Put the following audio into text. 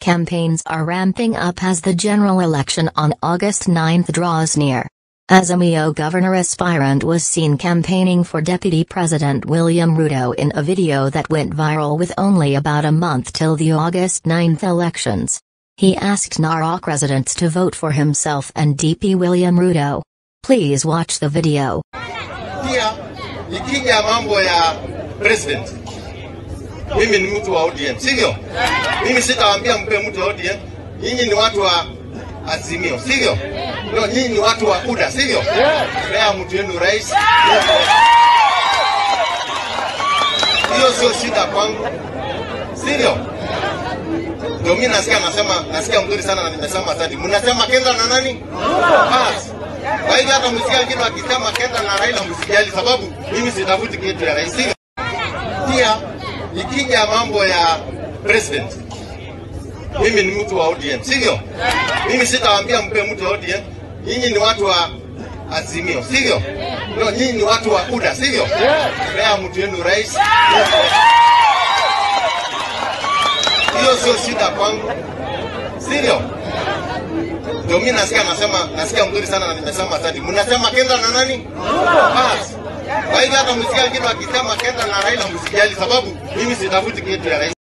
campaigns are ramping up as the general election on August 9th draws near. Azimio Governor aspirant was seen campaigning for Deputy President William Ruto in a video that went viral with only about a month till the August 9th elections. He asked Narok residents to vote for himself and DP William Ruto. Please watch the video. Pia, ikija mambo ya president, mimi ni mtu wa ODM, sivyo? Mimi sitawaambia mpe mtu wa ODM, nyinyi ni watu wa Azimio, sivyo? No, nyinyi ni watu wa UDA, sivyo? Lea mtu yenu rais. Hiyo sio shida kwangu, sivyo? Ndio mimi nasikia mzuri sana na nimesema asante. Mnasema Kenda na nani? Bas. Kwa hivyo hata msikia kitu akisema Kenda na Raila msijali, sababu mimi sitafuti kitu ya rais. Pia ikija mambo ya president, mimi ni mtu wa ODM, sivyo? Mimi sitawaambia mpe mtu wa ODM, nyinyi ni watu wa Azimio, sivyo? No, nyinyi ni watu wa UDA, sivyo? Lea mtu yenu rais. Hiyo sio shida kwangu, sivyo? Ndio mimi nasikia mzuri sana na nimesema asante. Mnasema Kenda na nani? Bas. Kwa hivyo hata msikia kitu akisema Kenda na Raila msijali, sababu mimi sitafuti kitu ya rais.